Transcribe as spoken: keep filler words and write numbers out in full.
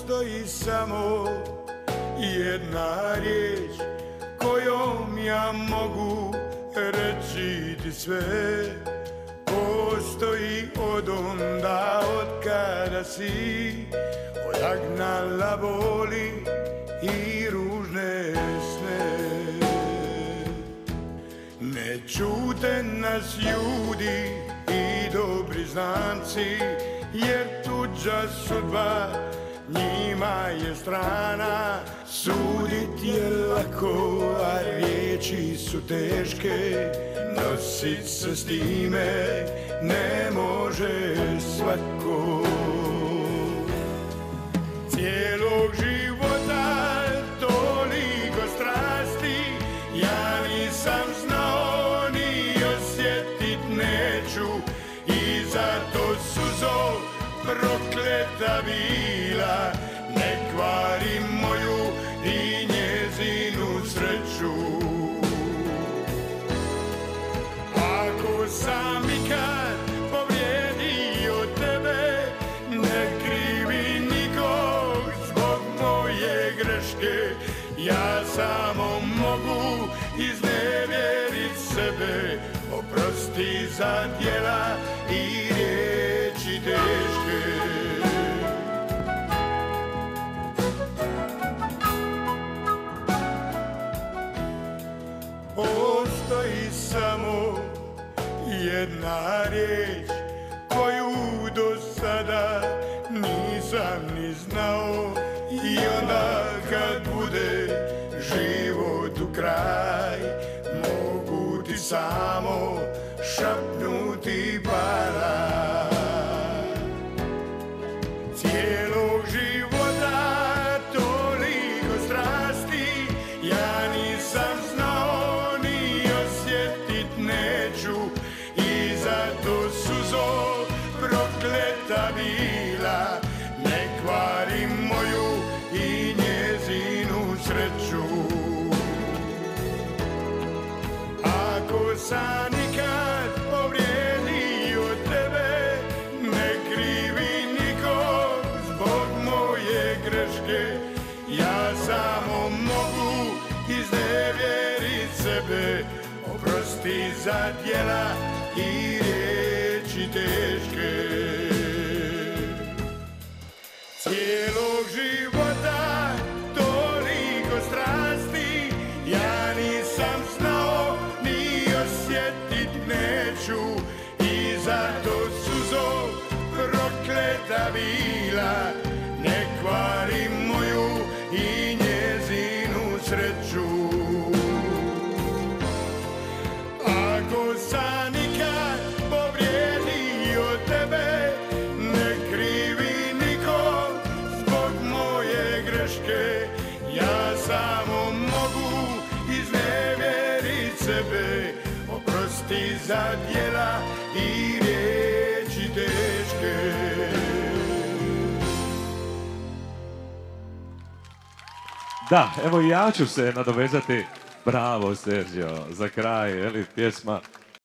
Postoji samo jedna riječ kojom ja mogu reći ti sve. Postoji od onda od kada si odagnala boli i ružne sne. Ne čute nas ljudi i dobri znanci, jer tuđa sudba njima je strana. Sudit je lako, a riječi su teške, nosit se s time ne može svako. Cijelog života toliko strasti ja nisam znao ni osjetit neću, i zato suzo prokleta bila ne kvari moju i njezinu sreću. Ako sam ikad povrijedio tebe, ne krivi nikog zbog moje greške. Ja samo mogu iznevjerit sebe, oprosti za djela i riječi teške. Postoji samo jedna riječ koju do sada nisam ni znao, i onda kad bude život u kraj mogu ti samo šapnuti para. Cijelog života toliko strasti ja nisam znao ni osjetit neću, i zato suzo prokleta bila ne kvari moju i njezinu sreću. Ako sam nikad povrijedio tebe, ne krivi nikog zbog moje greške. Ja samo mogu iznevjerit sebe, oprosti za djela i riječi teške. Cijelog života toliko strasti ja nisam znao ni osjetit neću, i zato suzo prokleta bila ne kvari moju i njezinu sreću. Ako sam nikad povrijedio tebe, ne krivi nikog zbog moje greške. Ja samo mogu iznevjerit sebe, oprosti za djela i riječi teške. Da, evo i ja ću se nadovezati. Bravo, Sergio, za kraj, je li, pjesma